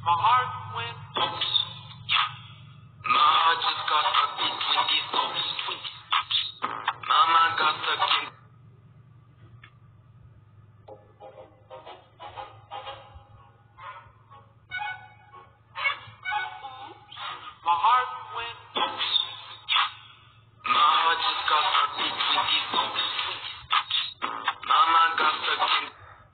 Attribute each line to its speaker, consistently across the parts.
Speaker 1: My heart went oops. My heart just got stuck between these oops. My mind got stuck in. My heart went oops. My heart just got stuck between these oops. My mind got stuck in.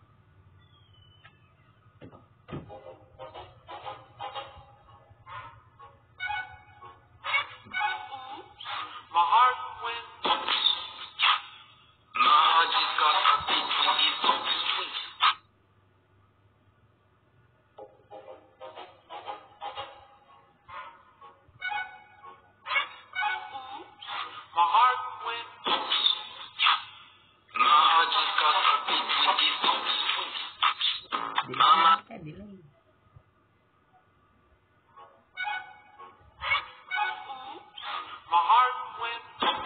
Speaker 1: My heart went oops. My heart just got stuck between these oops. My heart went oops. My heart just got stuck between these oops. Mama. My heart went oops.